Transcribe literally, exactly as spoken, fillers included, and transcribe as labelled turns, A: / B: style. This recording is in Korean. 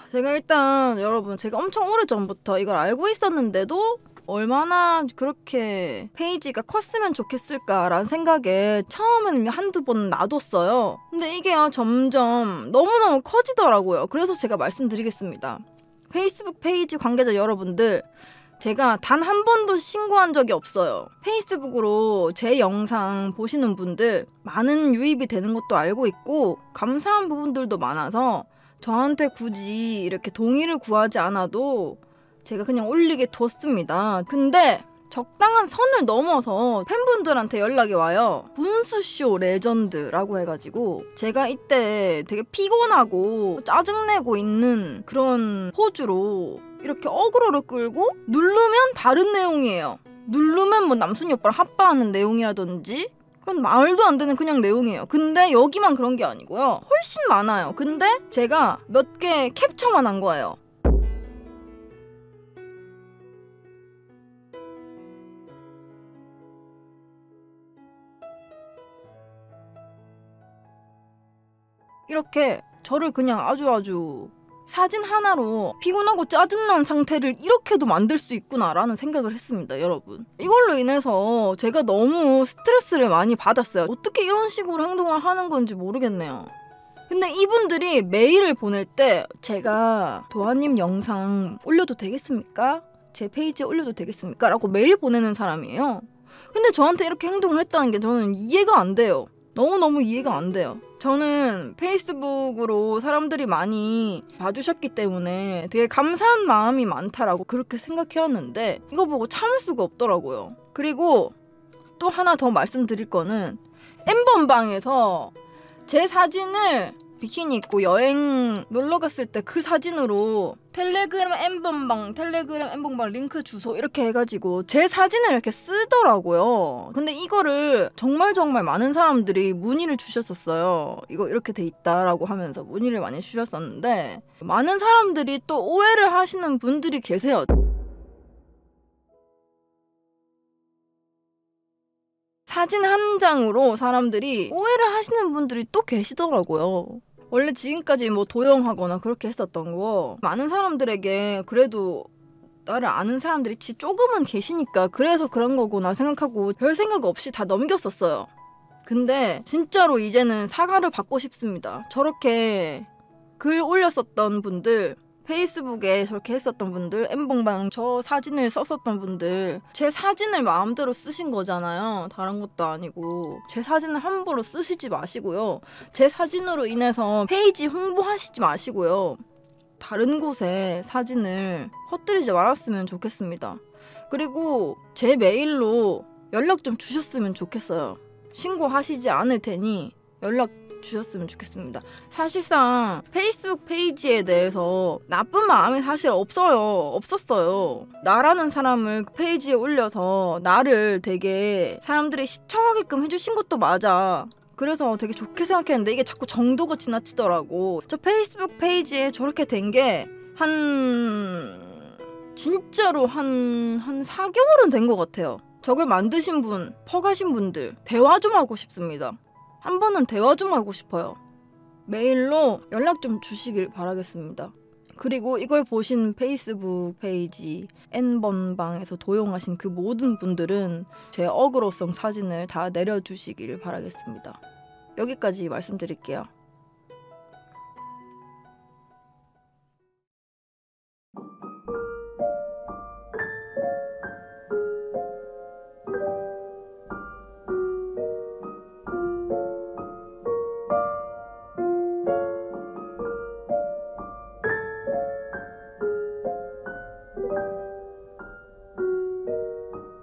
A: 제가 일단 여러분 제가 엄청 오래전부터 이걸 알고 있었는데도 얼마나 그렇게 페이지가 컸으면 좋겠을까라는 생각에 처음에는 한두 번 놔뒀어요. 근데 이게 점점 너무너무 커지더라고요. 그래서 제가 말씀드리겠습니다. 페이스북 페이지 관계자 여러분들, 제가 단 한 번도 신고한 적이 없어요. 페이스북으로 제 영상 보시는 분들 많은 유입이 되는 것도 알고 있고 감사한 부분들도 많아서 저한테 굳이 이렇게 동의를 구하지 않아도 제가 그냥 올리게 뒀습니다. 근데 적당한 선을 넘어서 팬분들한테 연락이 와요. 분수쇼 레전드라고 해가지고 제가 이때 되게 피곤하고 짜증내고 있는 그런 포즈로 이렇게 어그로를 끌고 누르면 다른 내용이에요. 누르면 뭐 남순이 오빠랑 합방하는 내용이라든지 그런 말도 안 되는 그냥 내용이에요. 근데 여기만 그런 게 아니고요. 훨씬 많아요. 근데 제가 몇 개 캡처만 한 거예요. 이렇게 저를 그냥 아주 아주 사진 하나로 피곤하고 짜증난 상태를 이렇게도 만들 수 있구나라는 생각을 했습니다, 여러분. 이걸로 인해서 제가 너무 스트레스를 많이 받았어요. 어떻게 이런 식으로 행동을 하는 건지 모르겠네요. 근데 이분들이 메일을 보낼 때 제가 도아님 영상 올려도 되겠습니까? 제 페이지에 올려도 되겠습니까? 라고 메일 보내는 사람이에요. 근데 저한테 이렇게 행동을 했다는 게 저는 이해가 안 돼요. 너무너무 이해가 안 돼요. 저는 페이스북으로 사람들이 많이 봐주셨기 때문에 되게 감사한 마음이 많다라고 그렇게 생각해왔는데 이거 보고 참을 수가 없더라고요. 그리고 또 하나 더 말씀드릴 거는 엠번방에서 제 사진을 비키니 입고 여행 놀러 갔을 때 그 사진으로 텔레그램 엠번방, 텔레그램 엠번방 링크 주소 이렇게 해가지고 제 사진을 이렇게 쓰더라고요. 근데 이거를 정말 정말 많은 사람들이 문의를 주셨었어요. 이거 이렇게 돼 있다라고 하면서 문의를 많이 주셨었는데 많은 사람들이 또 오해를 하시는 분들이 계세요. 사진 한 장으로 사람들이 오해를 하시는 분들이 또 계시더라고요. 원래 지금까지 뭐 도용하거나 그렇게 했었던 거 많은 사람들에게 그래도 나를 아는 사람들이 지 조금은 계시니까 그래서 그런 거구나 생각하고 별 생각 없이 다 넘겼었어요. 근데 진짜로 이제는 사과를 받고 싶습니다. 저렇게 글 올렸었던 분들, 페이스북에 저렇게 했었던 분들, 엠번방 저 사진을 썼었던 분들, 제 사진을 마음대로 쓰신 거잖아요. 다른 것도 아니고 제 사진을 함부로 쓰시지 마시고요. 제 사진으로 인해서 페이지 홍보하시지 마시고요. 다른 곳에 사진을 퍼뜨리지 말았으면 좋겠습니다. 그리고 제 메일로 연락 좀 주셨으면 좋겠어요. 신고하시지 않을 테니 연락 주셨으면 좋겠습니다. 사실상 페이스북 페이지에 대해서 나쁜 마음이 사실 없어요. 없었어요. 나라는 사람을 페이지에 올려서 나를 되게 사람들이 시청하게끔 해주신 것도 맞아. 그래서 되게 좋게 생각했는데 이게 자꾸 정도가 지나치더라고. 저 페이스북 페이지에 저렇게 된 게 한... 진짜로 한... 한 사 개월은 된 것 같아요. 저걸 만드신 분, 퍼가신 분들 대화 좀 하고 싶습니다. 한 번은 대화 좀 하고 싶어요. 메일로 연락 좀 주시길 바라겠습니다. 그리고 이걸 보신 페이스북 페이지 엠번방에서 도용하신 그 모든 분들은 제 어그로성 사진을 다 내려주시길 바라겠습니다. 여기까지 말씀드릴게요.